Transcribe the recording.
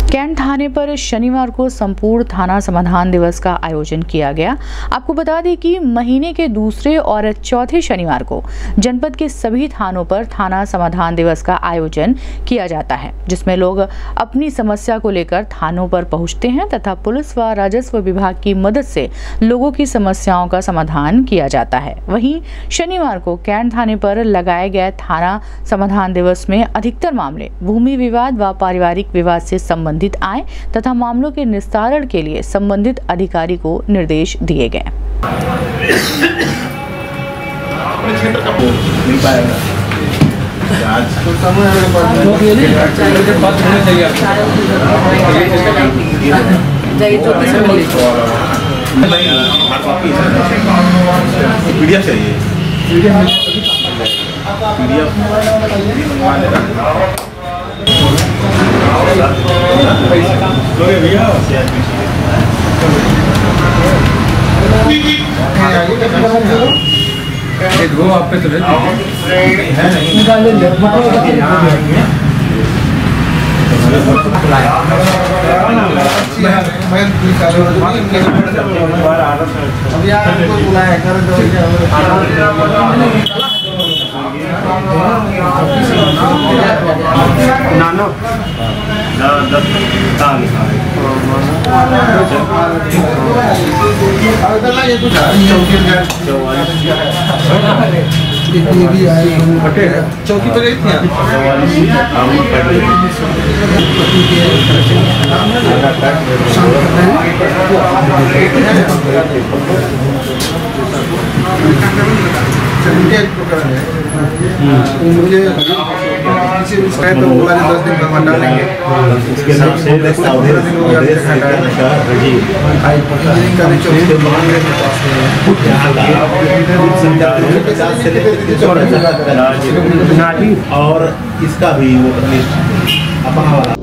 Cantt थाने पर शनिवार को संपूर्ण थाना समाधान दिवस का आयोजन किया गया। आपको बता दें कि महीने के दूसरे और चौथे शनिवार को जनपद के सभी थानों पर थाना समाधान दिवस का आयोजन किया जाता है, जिसमें लोग अपनी समस्या को लेकर थानों पर पहुंचते हैं तथा पुलिस व राजस्व विभाग की मदद से लोगों की समस्याओं का समाधान किया जाता है। वहीं शनिवार को कैंट थाने पर लगाए गए थाना समाधान दिवस में अधिकतर मामले भूमि विवाद व पारिवारिक विवाद से संबंधित आए तथा मामलों के निस्तारण के लिए संबंधित अधिकारी को निर्देश दिए गए। वो आप पे तो चौकी पर गई थी मुझे तो बोला 10 दिन में डालेंगे उसके हिसाब से और इसका भी वो